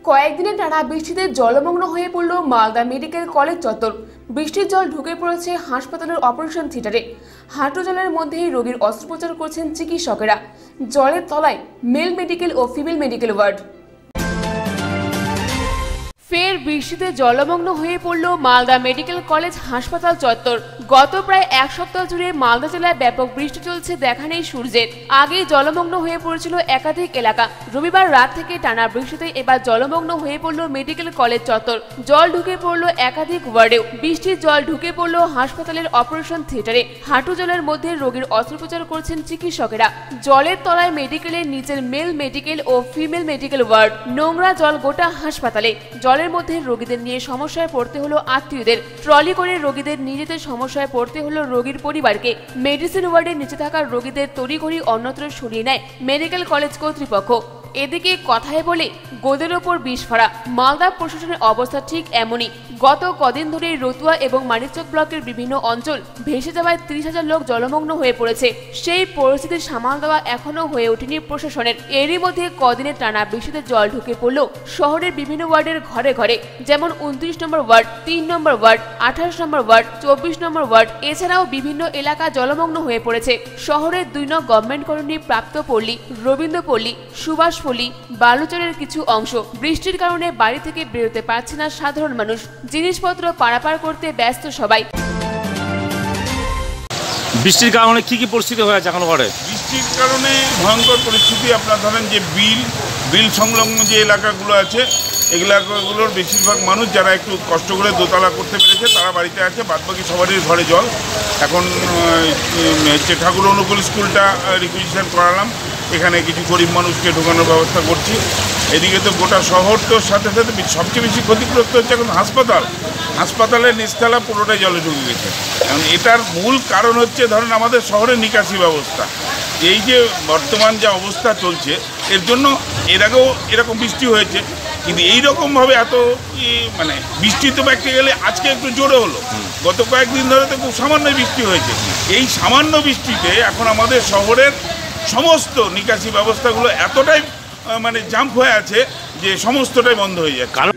কয়েকদিনে টানা বৃষ্টিতে জলমগ্ন হয়ে পড়ল মালদা মেডিকেল কলেজ চত্বর। বৃষ্টির জল ঢুকে পড়েছে হাসপাতালের অপারেশন থিয়েটারে। হাঁটু জলের মধ্যেই রোগীর অস্ত্রোপচার করছেন চিকিৎসকেরা। জলের তলায় মেল মেডিকেল ও ফিমেল মেডিকেল ওয়ার্ড। ফের বৃষ্টিতে জলমগ্ন হয়ে পড়ল মালদা মেডিকেল কলেজ হাসপাতাল চত্বর। গত প্রায় এক সপ্তাহ জুড়ে মালদা জেলায় ব্যাপক বৃষ্টি চলছে, দেখা নেই সূর্যের। আগেই জলমগ্ন হয়ে পড়েছিল একাধিক এলাকা। রবিবার রাত থেকে টানা বৃষ্টিতে এবার জলমগ্ন হয়ে পড়ল মেডিকেল কলেজ চত্বর। জল ঢুকে পড়ল একাধিক ওয়ার্ডেও। বৃষ্টির জল ঢুকে পড়ল হাসপাতালের অপারেশন থিয়েটারে। হাঁটু জলের মধ্যে রোগীর অস্ত্রোপচার করছেন চিকিৎসকেরা। জলের তলায় মেডিকেলের নিচের মেল মেডিকেল ও ফিমেল মেডিকেল ওয়ার্ড। নোংরা জল গোটা হাসপাতালে। জলের মধ্যে রোগীদের নিয়ে সমস্যায় পড়তে হলো আত্মীয়দের। ট্রলি করে রোগীদের নিয়ে যেতে সমস্যায় পড়তে হলো রোগীর পরিবারকে। মেডিসিন ওয়ার্ডের নিচে থাকা রোগীদের তড়িঘড়ি অন্যত্র সরিয়ে নেয় মেডিকেল কলেজ কর্তৃপক্ষ। এদিকে কথায় বলে গোদের ওপর বিষ ফোঁড়া। মালদা প্রশাসনের অবস্থা ঠিক এমনই। গত কদিন ধরেই রতুয়া এবং মানিকচক ব্লকের বিভিন্ন অঞ্চল ভেসে যাওয়ায় 30,000 লোক জলমগ্ন হয়ে পড়েছে। সেই পরিস্থিতি সামাল দেওয়া এখনো হয়ে ওঠেনি প্রশাসনের। এরই মধ্যে কদিনের টানা বৃষ্টিতে জল ঢুকে পড়ল শহরের বিভিন্ন ওয়ার্ডের ঘরে ঘরে, যেমন 29 নম্বর ওয়ার্ড, 3 নম্বর ওয়ার্ড, 28 নম্বর ওয়ার্ড, 24 নম্বর ওয়ার্ড। এছাড়াও বিভিন্ন এলাকা জলমগ্ন হয়ে পড়েছে। শহরের 2 নং গভর্নমেন্ট কলোনি, প্রাপ্তপল্লী, রবীন্দ্রপল্লী, সুভাষপল্লী, বালুচরের কিছু অংশ। বৃষ্টির কারণে বাড়ি থেকে বেরোতে পারছে না সাধারণ মানুষ। জিনিসপত্র পারাপার করতে ব্যস্ত সবাই। বৃষ্টির কারণে কি পরিস্থিতি হয়েছে এখন ঘরে? বৃষ্টির কারণে ভয়ঙ্কর পরিস্থিতি। আপনার ধরেন যে বিল সংলগ্ন যে এলাকাগুলো আছে, এলাকাগুলোর বেশিরভাগ মানুষ যারা একটু কষ্ট করে দোতলা করতে পেরেছে তারা বাড়িতে আছে, বাদবাকি সবারই ঘরে জল। এখন ঠাকুর অনুকূল স্কুলটা রিকুইজিশন করালাম, এখানে কিছু গরিব মানুষকে ঢোকানোর ব্যবস্থা করছি। এদিকে তো গোটা শহরটার সাথে সাথে সবচেয়ে বেশি ক্ষতিগ্রস্ত হচ্ছে এখন হাসপাতালের নিচতলা পুরোটাই জলে ঢুকে গেছে। এখন এটার মূল কারণ হচ্ছে ধরেন আমাদের শহরের নিকাশি ব্যবস্থা। এই যে বর্তমান যা অবস্থা চলছে, এর জন্য এর আগেও এরকম বৃষ্টি হয়েছে, কিন্তু এইরকমভাবে এত মানে বৃষ্টি তো ব্যাকতে গেলে আজকে একটু জোরে হলো, গত কয়েকদিন ধরে তো খুব সামান্য বৃষ্টি হয়েছে। এই সামান্য বৃষ্টিতে এখন আমাদের শহরের সমস্ত নিকাশি ব্যবস্থাগুলো এতটাই মানে জাম্প হয়ে আছে যে সমস্তটাই বন্ধ হয়ে যায়। কারণ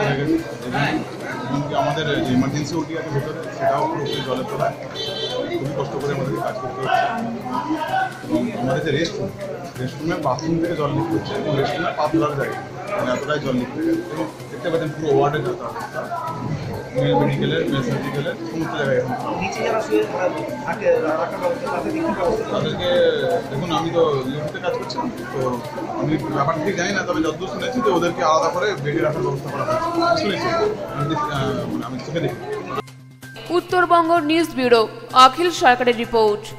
আমাদের ইমার্জেন্সি ওটি আছে ভেতরে, সেটাও পুরোপুরি জলের তলায়। খুবই কষ্ট করে আমাদেরকে কাজ করতে হচ্ছে। এবং আমাদের যে রেস্টরুমে বাথরুম থেকে জল লিক হচ্ছে এবং রেস্টরুমে পা তোলার জায়গা, মানে এতটাই জল লিক হয়ে গেছে। এবং দেখতে পাচ্ছেন পুরো ওয়ার্ডের যত অবস্থা, মেল মেডিকেলের, মেল মেডিকেলের সমস্ত জায়গায় এখন তাদেরকে দেখুন। আমি তো ইউনিটে কাজ করছিলাম, তো আমি ব্যাপারটা ঠিক জানি না, তবে যতদূর শুনেছি যে ওদেরকে আলাদা করে বেডে রাখার ব্যবস্থা করা হয়েছে শুনেছি, আমি চোখে দেখি। উত্তরবঙ্গ নিউজ ব্যুরো, অখিল সরকারের রিপোর্ট।